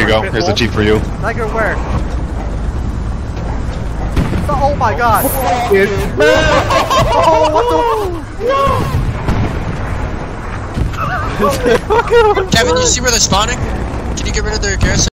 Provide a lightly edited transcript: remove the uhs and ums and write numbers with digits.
go. Here's the Jeep for you. Tiger, where? Oh my god! Kevin, you see where they're spawning? Can you get rid of their garrison?